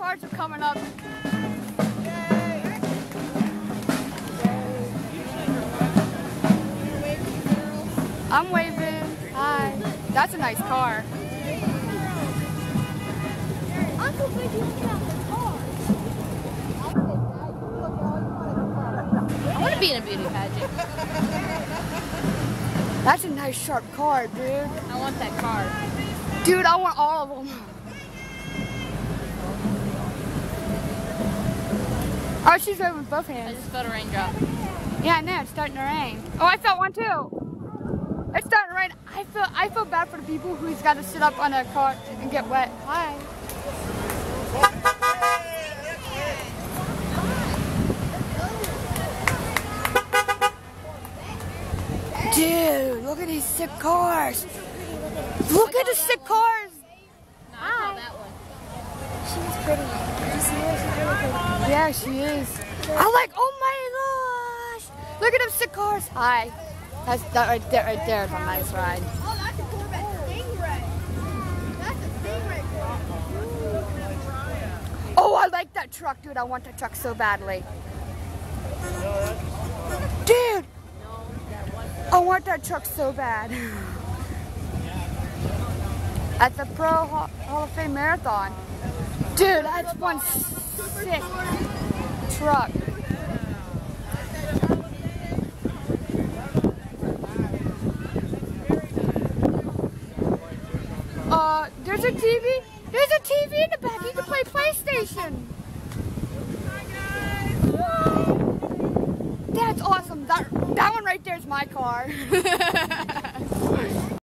cars are coming up. I'm waving. Hi. That's a nice car. Uncle, where'd you look at the cars? I want to be in a beauty pageant. That's a nice sharp car, dude. I want that car. Dude, I want all of them. Oh, she's waving with both I hands. just felt a raindrop. Yeah, I know. It's starting to rain. Oh, I felt one too. It's starting to rain. I feel bad for the people who's got to sit up on a car and get wet. Hi. Dude, look at these sick cars. Look at the sick cars. No, I saw that one. She's pretty. Did you see her? She's really pretty. Yeah, she is. I like, oh my gosh. Look at them sick cars. Hi. That's that right there is a nice ride. Oh, that's a Corvette Stingray. That's a Stingray Corvette. Oh, I like that truck, dude. I want that truck so badly. Dude, I want that truck so bad. At the Pro Hall of Fame Marathon. Dude, that's one sick truck. There's a TV. There's a TV in the back. You can play PlayStation. That's awesome. That one right there is my car.